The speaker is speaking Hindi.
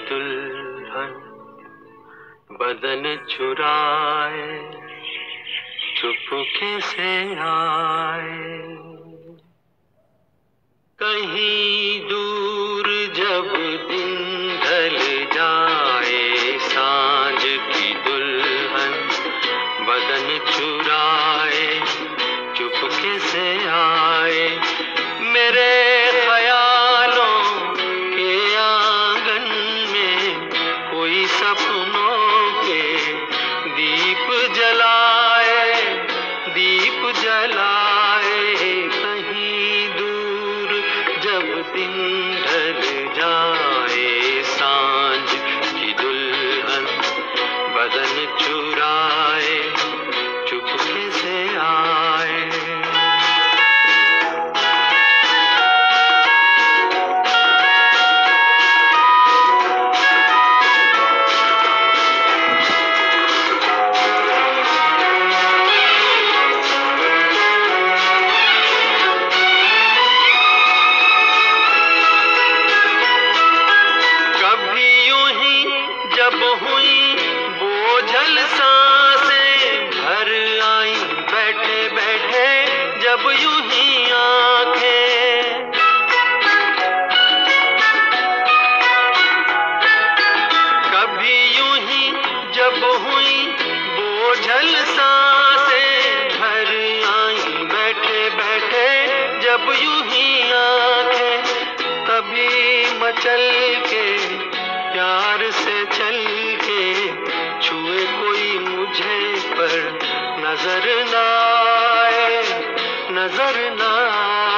दुल्हन बदन चुराए चुपके से आए। कहीं दूर जब दिन ढल जाए, सांझ की दुल्हन बदन चुराए चुपके से आए। मेरे ख्यालों के आंगन में कोई सपनों के दीप जलाए, दीप जलाए। कहीं दूर जब दिन ढल जाए, सांझ की दुल्हन बदन चुराए चुपके से आए। जब हुई बोझल सांसें भर आई बैठे बैठे, जब यूं ही आंखें। कभी यूं ही जब हुई बोझल सांसें भर आई बैठे बैठे, जब यूं ही आंखें। तभी मचल के प्यार से चल के छुए कोई मुझे पर नजर ना आए, नजर ना आए।